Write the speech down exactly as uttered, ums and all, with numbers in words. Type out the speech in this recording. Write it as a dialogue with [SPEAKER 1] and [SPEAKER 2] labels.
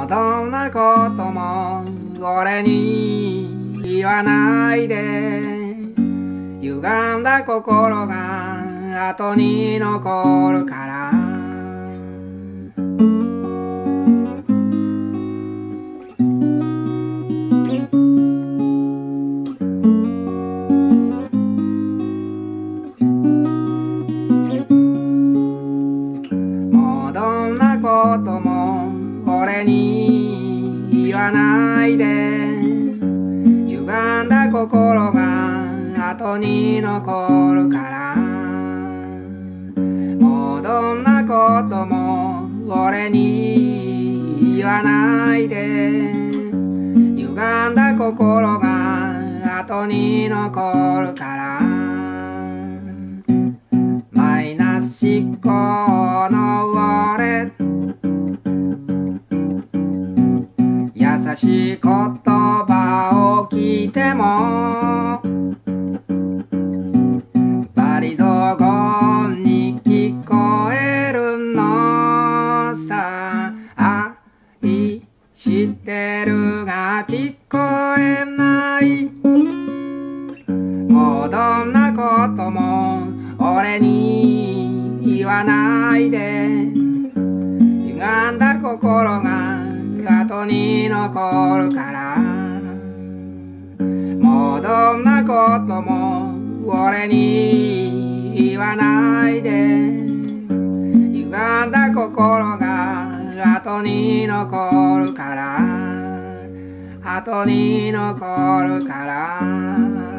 [SPEAKER 1] もうどんなことも俺に言わないで、歪んだ心が後に残るから。もうどんなことも俺に言わないで、歪んだ心が後に残るから。もうどんなことも俺に言わないで、歪んだ心が後に残るから。マイナス思考の俺、優しい言葉を聞いてもバリ雑言に聞こえるのさ。愛してるが聞こえない。もうどんなことも俺に言わないで、歪んだ心が後に残るから。もうどんなことも俺に言わないで、歪んだ心が後に残るから、後に残るから。